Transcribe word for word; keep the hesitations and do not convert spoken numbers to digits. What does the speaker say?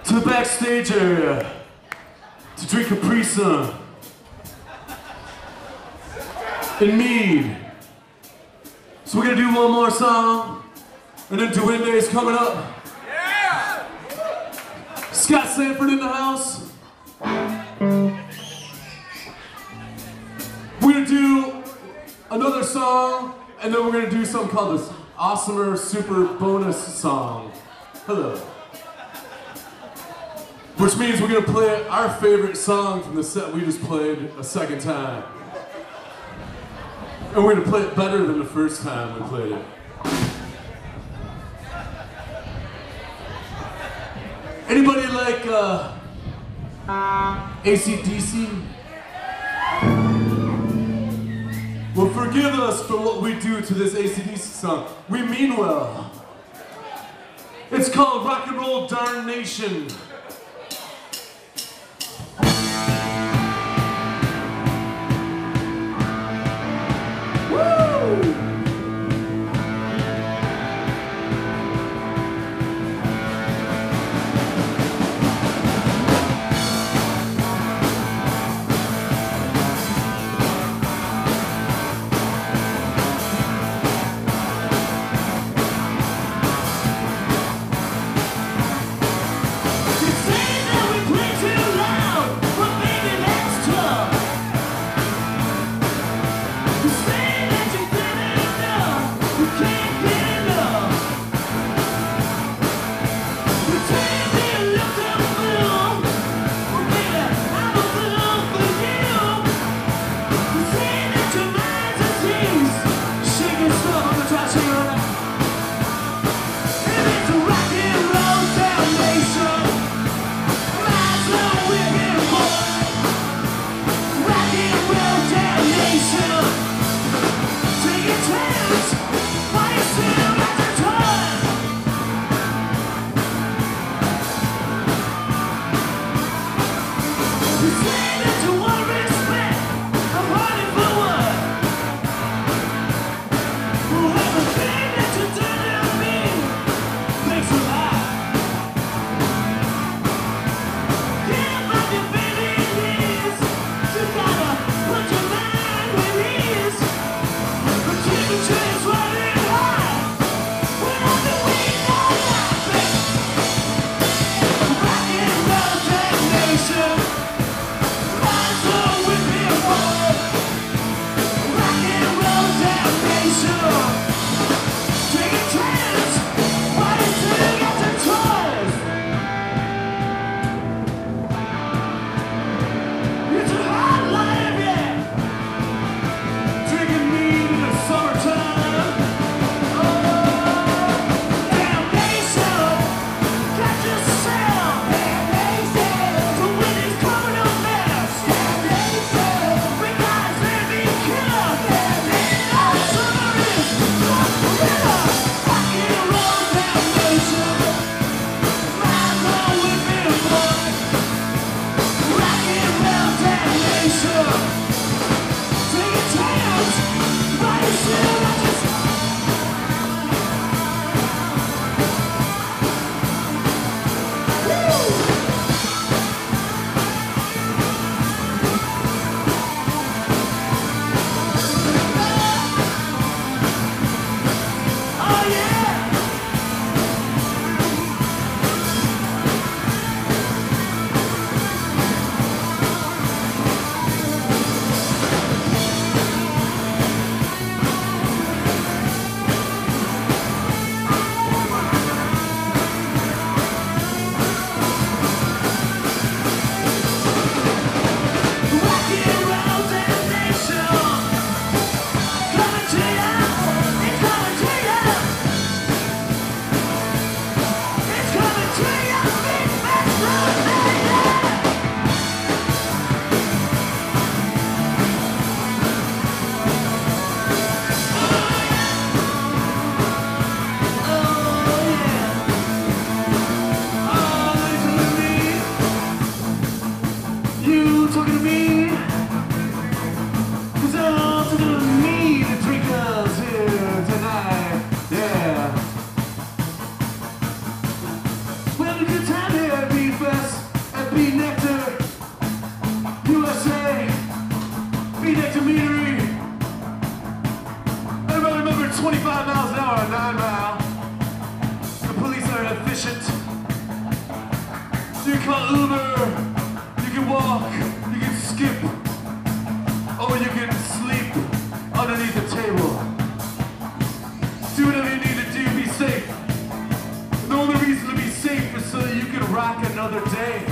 to the backstage area to drink Capri Sun in Mead. So we're gonna do one more song, and then Duende's coming up. Yeah! Scott Sanford in the house. We're gonna do another song, and then we're gonna do something called this AwesomeR Super Bonus Song. Hello. Which means we're gonna play our favorite song from the set we just played a second time. And we're gonna play it better than the first time we played it. Anybody like uh, A C D C? Well, forgive us for what we do to this A C D C song. We mean well. It's called Rock and Roll Damnation. another day.